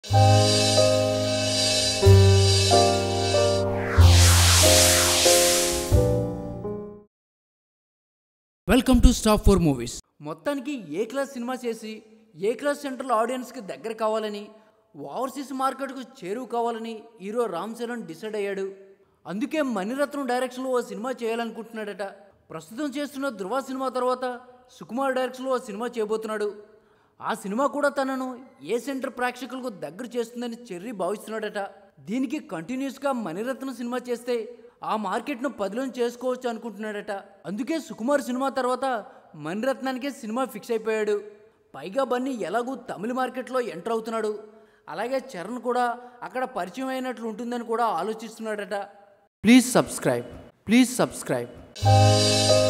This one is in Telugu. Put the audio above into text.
Welcome to stop for movies. మొత్తానికి ఏ క్లాస్ సినిమా చేసి ఏ క్లాస్ సెంట్రల్ ఆడియన్స్కి దగ్గర కావాలని, ఓవర్సీస్ మార్కెట్కు చేరువు కావాలని హీరో రామ్ చరణ్ డిసైడ్ అయ్యాడు. అందుకే మణిరత్నం డైరెక్షన్లో ఓ సినిమా చేయాలనుకుంటున్నాడట. ప్రస్తుతం చేస్తున్న ధృవ సినిమా తర్వాత సుకుమార్ డైరెక్షన్లో ఓ సినిమా చేయబోతున్నాడు. ఆ సినిమా కూడా తనను ఏ సెంటర్ ప్రేక్షకులకు దగ్గర చేస్తుందని చెర్రీ భావిస్తున్నాడట. దీనికి కంటిన్యూస్గా మణిరత్నం సినిమా చేస్తే ఆ మార్కెట్ను పదిలం చేసుకోవచ్చు అనుకుంటున్నాడట. అందుకే సుకుమార్ సినిమా తర్వాత మణిరత్నానికే సినిమా ఫిక్స్ అయిపోయాడు. పైగా బన్నీ ఎలాగూ తమిళ మార్కెట్లో ఎంటర్ అవుతున్నాడు. అలాగే చరణ్ కూడా అక్కడ పరిచయం అయినట్లు ఉంటుందని కూడా ఆలోచిస్తున్నాడట. Please subscribe.